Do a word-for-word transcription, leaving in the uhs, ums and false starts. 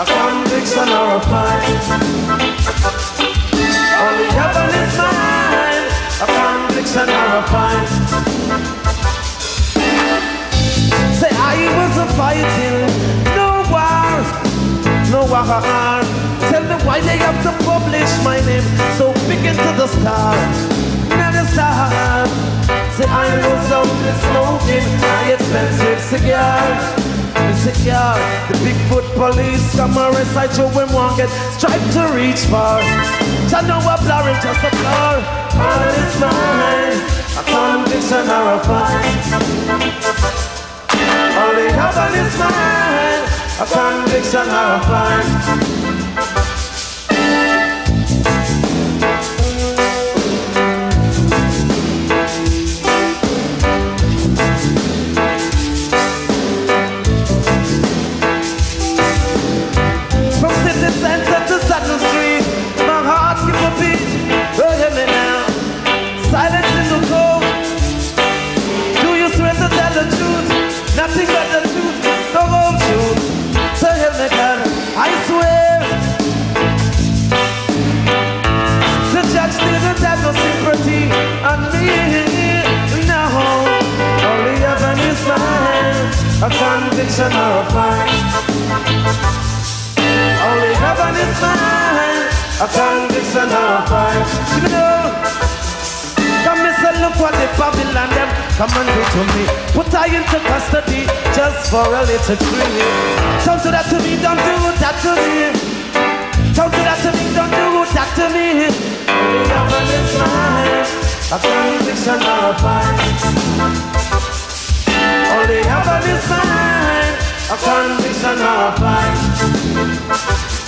a conviction or a fine. Only heaven is mine, a conviction or a fine. Say I was a fighting, no war, no war. Tell me why they have to publish my name so big into the stars, not the stars. Say I was only smoking my expensive cigars. Cigar, the Bigfoot police come arrest I show him won't get striped to reach far. So know a blurring just a blur. All is mine, a conviction or a fine. Only heaven is mine, a conviction or a fine. Center to Saddle Street, my heart give a beat. Oh, hear me now. Silence in the cold. Do you swear to tell the truth? Nothing but the truth, the whole truth. So hear me now. I swear. The judge didn't have no sympathy on me. No, only heaven is mine, a conviction or a fine. Only heaven is mine, a conviction or a fine. You know, come and say, look what the Babylon them come and do to me. Put I into custody just for a little dream. Don't do that to me, don't do that to me. Don't do that to me, don't do that to me. Only heaven is mine, a conviction or a fine. Only heaven is mine, a conviction or a fine.